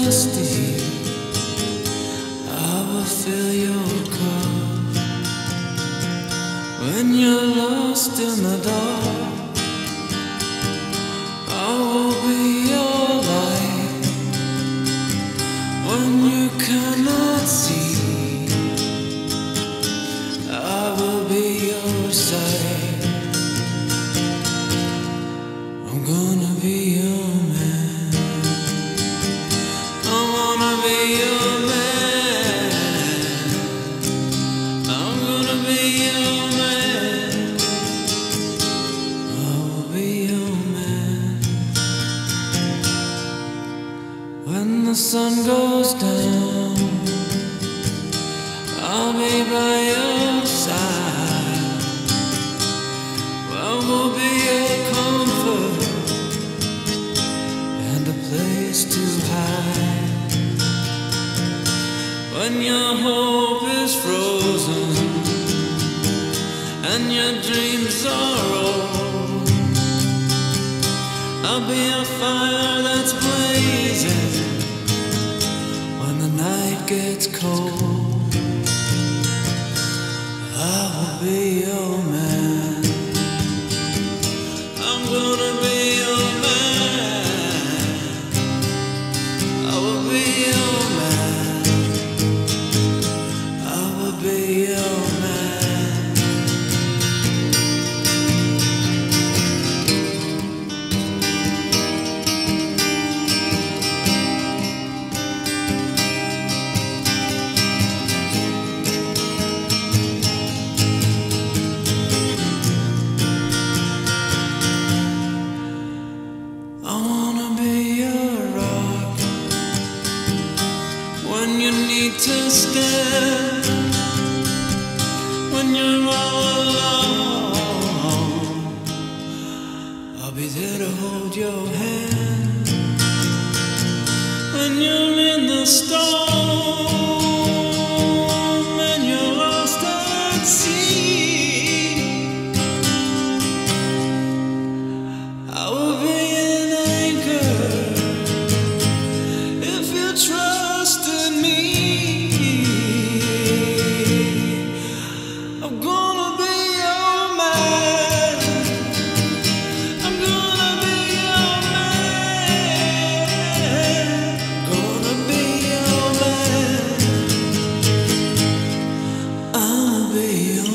thirsty, I will fill your cup. When you're lost in the dark, I will be your light. When you cannot see, I will be your sight. I'm gonna be your man. I wanna be your man. I'm gonna be your man. I will be your man. When the sun goes down, I'll be by your side. I will be your comfort and a place to hide. When your hope is frozen and your dreams are old, I'll be a fire that's blazing when the night gets cold. I will be your man. I'm gonna be your man. I will be your man. I will be your man. I wanna be your rock when you need to stand, when you're all alone. I'll be there to hold your hand when you're in the storm and you're lost at sea. I will be an anchor if you trust in me. I'm gonna be your man. I'm gonna be your man. Gonna be your man. I'll be your